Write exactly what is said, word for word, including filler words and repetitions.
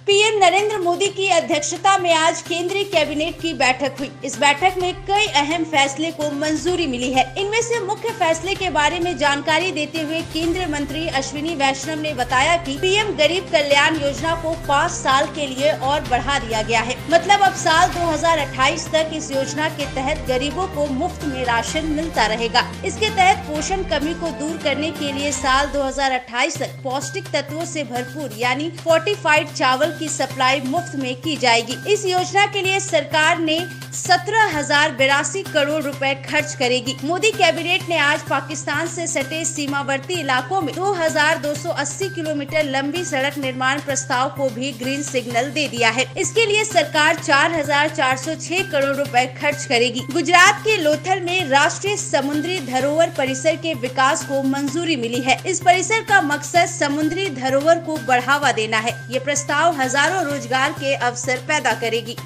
PM Narendra Modi की अध्यक्षता में आज केंद्रीय कैबिनेट की बैठक हुई। इस बैठक में कई अहम फैसले को मंजूरी मिली है। इनमें से मुख्य फैसले के बारे में जानकारी देते हुए केंद्रीय मंत्री अश्विनी वैष्णव ने बताया कि पीएम गरीब कल्याण योजना को पाँच साल के लिए और बढ़ा दिया गया है। मतलब अब साल दो हज़ार अट्ठाईस तक इस योजना के तहत गरीबों को मुफ्त में राशन मिलता रहेगा। इसके तहत पोषण कमी को दूर करने के लिए साल दो हज़ार अट्ठाईस तक पौष्टिक तत्वों से भरपूर यानी फोर्टिफाइड चावल की सप्लाई मुफ्त में की जाएगी। इस योजना के लिए सरकार ने सत्रह हजार बिरासी करोड़ रुपए खर्च करेगी। मोदी कैबिनेट ने आज पाकिस्तान से सटे सीमावर्ती इलाकों में दो हज़ार दो सौ अस्सी किलोमीटर लंबी सड़क निर्माण प्रस्ताव को भी ग्रीन सिग्नल दे दिया है। इसके लिए सरकार चार हजार चार सौ छह करोड़ रुपए खर्च करेगी। गुजरात के लोथल में राष्ट्रीय समुद्री धरोहर परिसर के विकास को मंजूरी मिली है। इस परिसर का मकसद समुद्री धरोहर को बढ़ावा देना है। ये प्रस्ताव हजारों रोजगार के अवसर पैदा करेगी।